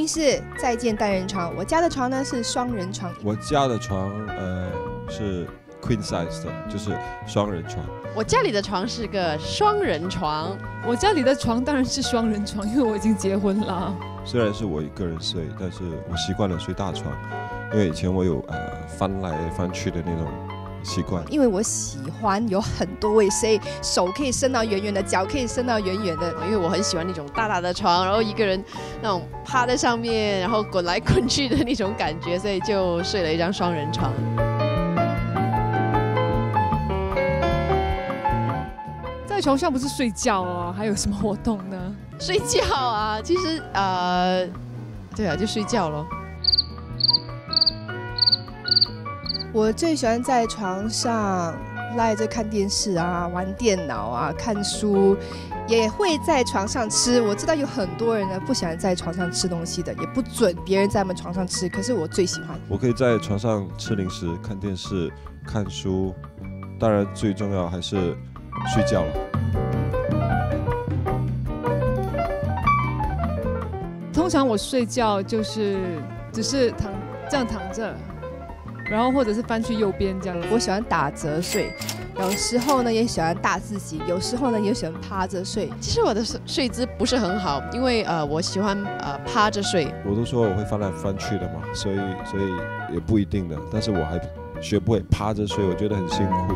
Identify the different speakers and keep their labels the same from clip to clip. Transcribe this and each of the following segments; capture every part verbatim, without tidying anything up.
Speaker 1: 是再见单人床，我家的床呢是双人床。
Speaker 2: 我家的床呃是 queen size 的，就是双人床。
Speaker 3: 我家里的床是个双人床。
Speaker 4: 我家里的床当然是双人床，因为我已经结婚了。
Speaker 2: 虽然是我一个人睡，但是我习惯了睡大床，因为以前我有呃翻来翻去的那种习惯。
Speaker 1: 因为我喜欢有很多位，所以手可以伸到远远的，脚可以伸到远远的。
Speaker 3: 因为我很喜欢那种大大的床，然后一个人那种趴在上面，然后滚来滚去的那种感觉，所以就睡了一张双人床。
Speaker 4: 在床上不是睡觉哦，还有什么活动呢？
Speaker 3: 睡觉啊，其实呃，对啊，就睡觉咯。
Speaker 1: 我最喜欢在床上赖着看电视啊，玩电脑啊，看书，也会在床上吃。我知道有很多人呢不喜欢在床上吃东西的，也不准别人在他们床上吃，可是我最喜欢。
Speaker 2: 我可以在床上吃零食、看电视、看书，当然最重要还是睡觉了。
Speaker 4: 通常我睡觉就是只是躺这样躺着，然后或者是翻去右边这样。
Speaker 1: 我喜欢打折睡，有时候呢也喜欢大字型，有时候呢也喜欢趴着睡。
Speaker 3: 其实我的睡姿不是很好，因为呃我喜欢呃趴着睡。
Speaker 2: 我都说我会翻来翻去的嘛，所以所以也不一定的，但是我还学不会趴着睡，我觉得很辛苦。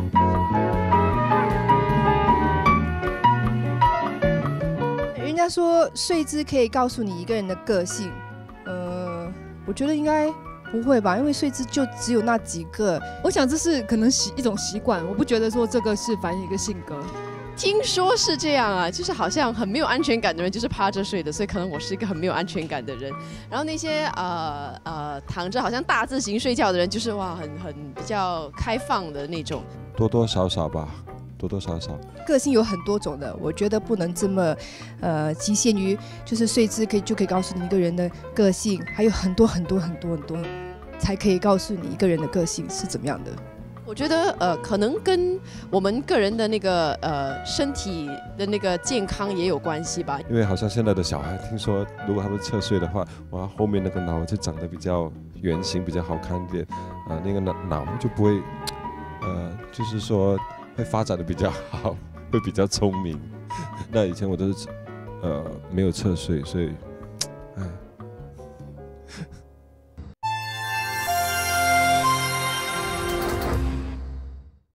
Speaker 1: 人家说睡姿可以告诉你一个人的个性，呃，我觉得应该不会吧，因为睡姿就只有那几个。
Speaker 4: 我想这是可能习一种习惯，我不觉得说这个是反映一个性格。
Speaker 3: 听说是这样啊，就是好像很没有安全感的人就是趴着睡的，所以可能我是一个很没有安全感的人。然后那些呃呃躺着好像大字型睡觉的人，就是哇很很比较开放的那种。
Speaker 2: 多多少少吧。多多少少，
Speaker 1: 个性有很多种的，我觉得不能这么，呃，局限于就是睡姿可以就可以告诉你一个人的个性，还有很多很多很多很多，才可以告诉你一个人的个性是怎么样的。
Speaker 3: 我觉得呃，可能跟我们个人的那个呃身体的那个健康也有关系吧。
Speaker 2: 因为好像现在的小孩，听说如果他们侧睡的话，哇，后面那个脑就长得比较圆形，比较好看一点，啊、呃，那个脑脑就不会，呃，就是说。会发展的比较好，会比较聪明。那以前我都是，呃，没有侧睡，所以，唉。